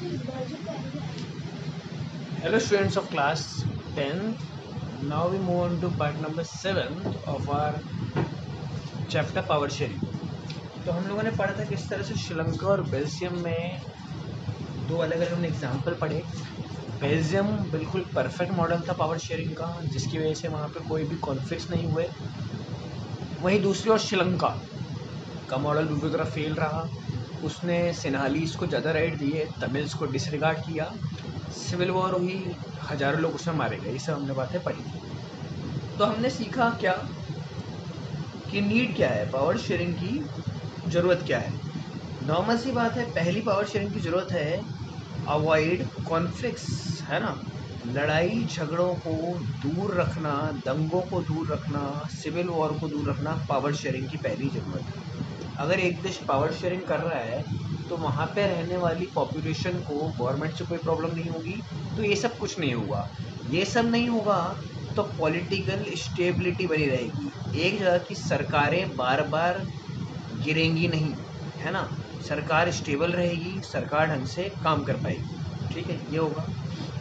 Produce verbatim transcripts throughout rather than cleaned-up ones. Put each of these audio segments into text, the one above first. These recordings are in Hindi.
Hello students of class tenth. Now we move on to part number seven of our chapter power sharing. तो हम लोगों ने पढ़ा था किस तरह से श्रीलंका और बेल्जियम में दो अलग अलग हमने एग्जाम्पल पढ़े। बेल्जियम बिल्कुल परफेक्ट मॉडल था पावर शेयरिंग का, जिसकी वजह से वहाँ पे कोई भी कॉन्फ्लिक्ट्स नहीं हुए। वहीं दूसरी ओर श्रीलंका का मॉडल दूसरी तरफ फेल रहा। उसने सिन्हालीस को ज़्यादा राइट दिए, तमिल्स को डिसरिगार्ड किया, सिविल वॉर हुई, हज़ारों लोग उसमें मारे गए। ये सब हमने बातें पढ़ी। तो हमने सीखा क्या कि नीड क्या है, पावर शेयरिंग की ज़रूरत क्या है। नॉर्मल सी बात है, पहली पावर शेयरिंग की ज़रूरत है अवॉइड कॉन्फ्लिक्ट्स, है ना। लड़ाई झगड़ों को दूर रखना, दंगों को दूर रखना, सिविल वॉर को दूर रखना पावर शेयरिंग की पहली ज़रूरत है। अगर एक देश पावर शेयरिंग कर रहा है तो वहाँ पे रहने वाली पॉपुलेशन को गवर्नमेंट से कोई प्रॉब्लम नहीं होगी, तो ये सब कुछ नहीं होगा। ये सब नहीं होगा तो पॉलिटिकल स्टेबिलिटी बनी रहेगी। एक जगह की सरकारें बार बार गिरेंगी नहीं, है ना। सरकार स्टेबल रहेगी, सरकार ढंग से काम कर पाएगी। ठीक है, ये होगा।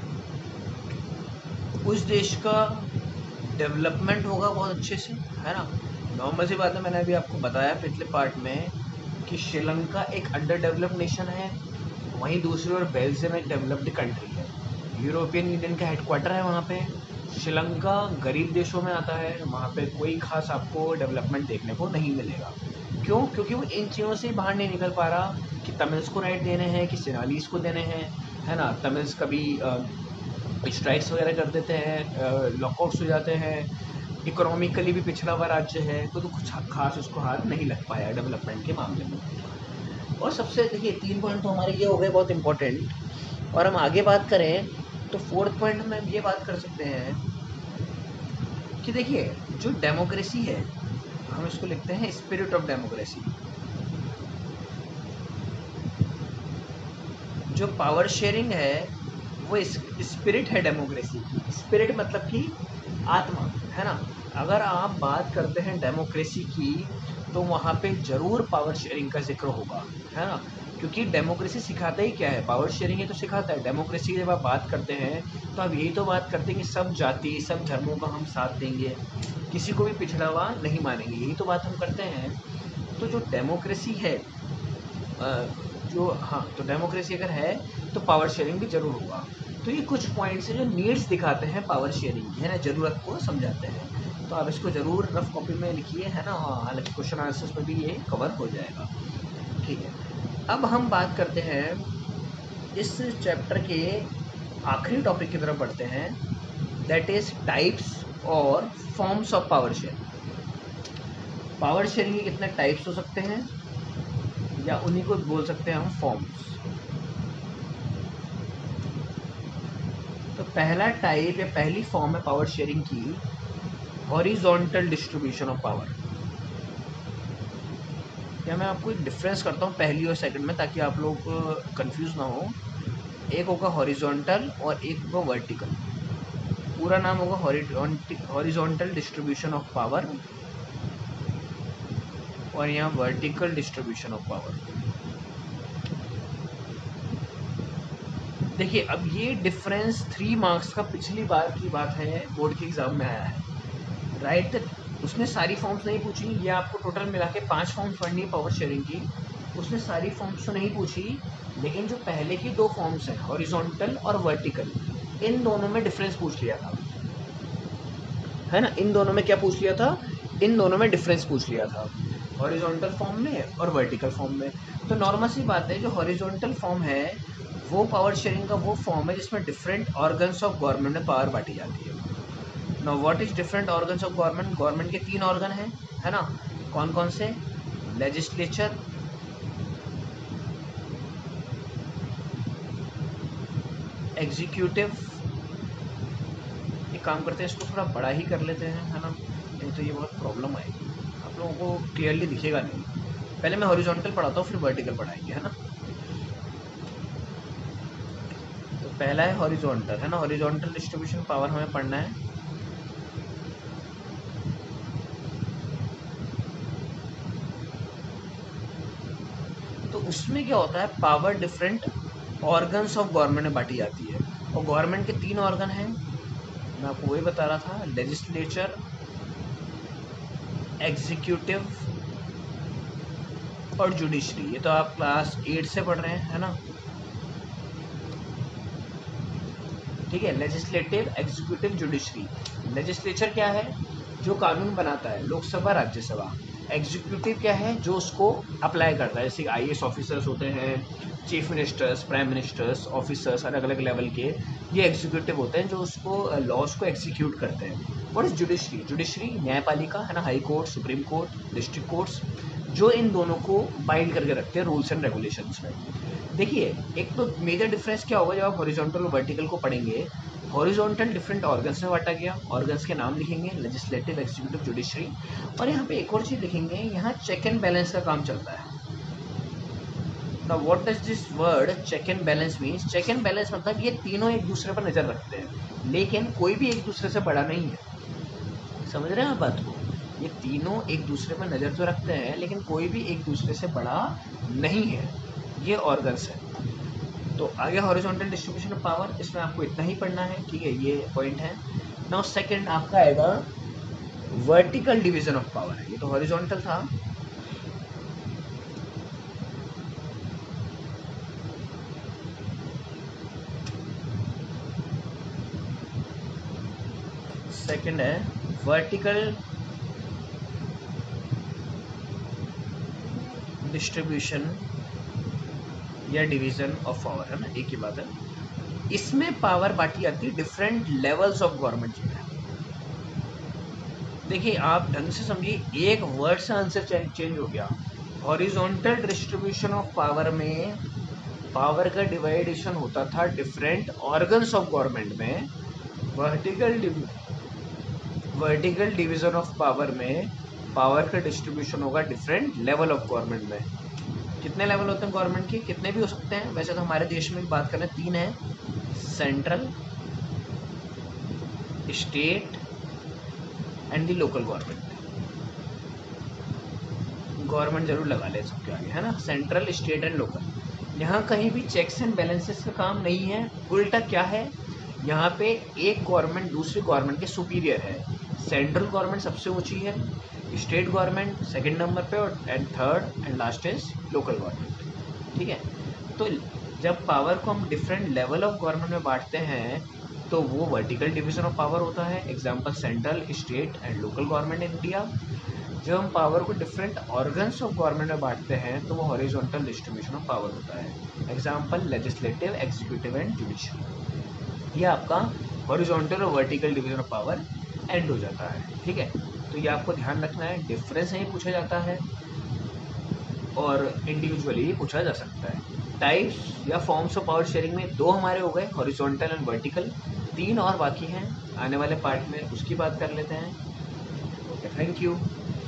उस देश का डेवलपमेंट होगा बहुत अच्छे से, है ना। नॉर्मल सी बात है, मैंने अभी आपको बताया पिछले पार्ट में कि श्रीलंका एक अंडर डेवलप्ड नेशन है, वहीं दूसरी ओर बेल्जियम एक डेवलप्ड कंट्री है। यूरोपियन यूनियन का हेडक्वार्टर है वहाँ पे। श्रीलंका गरीब देशों में आता है, वहाँ पे कोई खास आपको डेवलपमेंट देखने को नहीं मिलेगा। क्यों? क्योंकि वो इन चीज़ों से बाहर नहीं निकल पा रहा कि तमिल्स को राइट देने हैं कि सिन्हालीस को देने हैं, है ना। तमिल्स कभी स्ट्राइक्स वगैरह कर देते हैं, लॉकआउट्स हो जाते हैं। इकोनॉमिकली भी पिछड़ा हुआ राज्य है, तो, तो कुछ खास उसको हाथ नहीं लग पाया डेवलपमेंट के मामले में। और सबसे देखिए, तीन पॉइंट तो हमारे ये हो गए बहुत इंपॉर्टेंट। और हम आगे बात करें तो फोर्थ पॉइंट में हम ये बात कर सकते हैं कि देखिए, जो डेमोक्रेसी है, हम इसको लिखते हैं स्पिरिट ऑफ डेमोक्रेसी। जो पावर शेयरिंग है वो स्पिरिट है डेमोक्रेसी की। स्पिरिट मतलब कि आत्मा, है ना। अगर आप बात करते हैं डेमोक्रेसी की तो वहाँ पे ज़रूर पावर शेयरिंग का जिक्र होगा, है ना। क्योंकि डेमोक्रेसी सिखाता ही क्या है, पावर शेयरिंग ही तो सिखाता है। डेमोक्रेसी की जब आप बात करते हैं तो आप यही तो बात करते हैं कि सब जाति सब धर्मों का हम साथ देंगे, किसी को भी पिछड़ा हुआ नहीं मानेंगे, यही तो बात हम करते हैं। तो जो डेमोक्रेसी है, जो हाँ तो डेमोक्रेसी अगर है तो पावर शेयरिंग भी ज़रूर होगा। तो ये कुछ पॉइंट्स हैं जो नीड्स दिखाते हैं पावर शेयरिंग की, है ना, ज़रूरत को समझाते हैं। तो आप इसको ज़रूर रफ कॉपी में लिखिए, है ना। हाँ, हालांकि क्वेश्चन आंसर्स में भी ये कवर हो जाएगा। ठीक है, अब हम बात करते हैं इस चैप्टर के आखिरी टॉपिक की तरफ बढ़ते हैं, दैट इज़ टाइप्स और forms of power sharing. Power sharing के कितने टाइप्स हो सकते हैं, या उन्हीं को बोल सकते हैं हम फॉर्म्स। तो पहला टाइप या पहली फॉर्म है पावर शेयरिंग की हॉरिजॉन्टल डिस्ट्रीब्यूशन ऑफ पावर। या मैं आपको एक डिफरेंस करता हूँ पहली और सेकंड में, ताकि आप लोग कंफ्यूज ना हो। एक होगा हॉरिजॉन्टल और एक होगा वर्टिकल। पूरा नाम होगा हॉरिजॉन्टल डिस्ट्रीब्यूशन ऑफ पावर, और यहाँ वर्टिकल डिस्ट्रीब्यूशन ऑफ पावर। देखिए, अब ये डिफरेंस थ्री मार्क्स का पिछली बार की बात है, बोर्ड के एग्जाम में आया है, राइट right? उसने सारी फॉर्म्स नहीं पूछी, ये आपको टोटल मिला के पाँच फॉर्म्स पढ़नी है पावर शेयरिंग की। उसने सारी फॉर्म्स तो नहीं पूछी, लेकिन जो पहले की दो फॉर्म्स हैं हॉरिजॉन्टल और वर्टिकल, इन दोनों में डिफरेंस पूछ लिया था, है ना। इन दोनों में क्या पूछ लिया था, इन दोनों में डिफरेंस पूछ लिया था, हॉरिजॉन्टल फॉर्म में और वर्टिकल फॉर्म में। तो नॉर्मल सी बात है, जो हॉरिजॉन्टल फॉर्म है वो पावर शेयरिंग का वो फॉर्म है जिसमें डिफरेंट ऑर्गन्स ऑफ गवर्नमेंट में पावर बांटी जाती है। Now what is different organs of government? Government के तीन ऑर्गन हैं, है ना। कौन कौन से? Legislature, executive. एक काम करते हैं, इसको थोड़ा बड़ा ही कर लेते हैं, है ना, नहीं तो ये बहुत प्रॉब्लम आएगी, आप लोगों को क्लियरली दिखेगा नहीं। पहले मैं हॉरिजॉन्टल पढ़ाता हूँ, फिर वर्टिकल पढ़ाएंगे, है ना। तो पहला है हॉरिजॉन्टल, है ना। हॉरिजॉन्टल डिस्ट्रीब्यूशन पावर हमें पढ़ना है। तो उसमें क्या होता है, power different organs of government में बांटी जाती है। और गवर्नमेंट के तीन ऑर्गन हैं, मैं आपको वही बता रहा था, लेजिस्लेचर, एग्जीक्यूटिव और जुडिशरी। ये तो आप क्लास एट से पढ़ रहे हैं, है ना? ठीक है, लेजिस्लेटिव, एग्जीक्यूटिव, जुडिशरी। लेजिस्लेचर क्या है? जो कानून बनाता है, लोकसभा, राज्यसभा। एग्जीक्यूटिव क्या है? जो उसको अप्लाई करता है, जैसे आई ए एस ऑफिसर्स होते हैं, chief ministers, prime ministers, officers अलग अलग लेवल के, ये एग्जीक्यूटिव होते हैं जो उसको लॉज को एग्जीक्यूट करते हैं। और जुडिशरी, जुडिशरी न्यायपालिका, है ना, high court, supreme court, district courts, जो इन दोनों को बाइंड करके रखते हैं रूल्स एंड रेगुलेशंस में। देखिए, एक तो मेजर डिफरेंस क्या होगा जब आप हॉरिजॉन्टल और वर्टिकल को पढ़ेंगे। हॉरिजॉन्टल डिफरेंट ऑर्गन्स में बांटा गया, ऑर्गन्स के नाम लिखेंगे, लेजिस्लेटिव, एग्जीक्यूटिव, जुडिशरी। और यहाँ पे एक और चीज़ लिखेंगे, यहाँ चेक एंड बैलेंस का काम चलता है। Now what does this word check and balance means? Check and balance मतलब ये तीनों एक दूसरे पर नज़र रखते हैं, लेकिन कोई भी एक दूसरे से बड़ा नहीं है। समझ रहे हैं आप बात को? ये तीनों एक दूसरे पर नज़र तो रखते हैं, लेकिन कोई भी एक दूसरे से बड़ा नहीं है। ये ऑर्गन्स है। तो आगे हॉरिजॉन्टल डिस्ट्रीब्यूशन ऑफ पावर, इसमें आपको इतना ही पढ़ना है, ठीक है? ये पॉइंट है। नाउ सेकंड आपका आएगा वर्टिकल डिवीजन ऑफ पावर। ये तो हॉरिजॉन्टल था। सेकंड है वर्टिकल डिस्ट्रीब्यूशन या डिवीजन ऑफ पावर, है ना, एक ही बात है। इसमें पावर बांटी जाती है डिफरेंट लेवल्स ऑफ गवर्नमेंट में। देखिए, आप ढंग से समझिए, एक वर्ड से आंसर चेंज हो गया। हॉरिजॉन्टल डिस्ट्रीब्यूशन ऑफ पावर में पावर का डिवाइडेशन होता था डिफरेंट ऑर्गन्स ऑफ गवर्नमेंट में। Vertical vertical division of power में पावर का डिस्ट्रीब्यूशन होगा डिफरेंट लेवल ऑफ गवर्नमेंट में। कितने लेवल होते हैं गवर्नमेंट के? कितने भी हो सकते हैं, वैसे तो हमारे देश में बात करें तीन है, central, state and the local government. Government जरूर लगा ले सबके आगे, है ना, सेंट्रल, स्टेट एंड लोकल। यहाँ कहीं भी चेक्स एंड बैलेंसेस का काम नहीं है, उल्टा क्या है, यहाँ पे एक गवर्नमेंट दूसरी गवर्नमेंट के सुपीरियर है। सेंट्रल गवर्नमेंट सबसे ऊंची है, स्टेट गवर्नमेंट सेकंड नंबर पे, और and third and last is local government. ठीक है? तो जब पावर को हम डिफरेंट लेवल ऑफ गवर्नमेंट में बांटते हैं तो वो वर्टिकल डिवीजन ऑफ पावर होता है। Example central, state and local government in India. जब हम पावर को डिफरेंट ऑर्गन्स ऑफ गवर्नमेंट में बांटते हैं तो वो हॉरिजॉन्टल डिस्ट्रीब्यूशन ऑफ पावर होता है। Example legislative, executive and judiciary. ये आपका हॉरिजॉन्टल और vertical division of power and हो जाता है। ठीक है? तो ये आपको ध्यान रखना है, डिफरेंस नहीं पूछा जाता है और इंडिविजुअली पूछा जा सकता है। टाइप्स या फॉर्म्स ऑफ पावर शेयरिंग में दो हमारे हो गए, हॉरिजॉन्टल एंड वर्टिकल। तीन और बाकी हैं, आने वाले पार्ट में उसकी बात कर लेते हैं। Okay, thank you.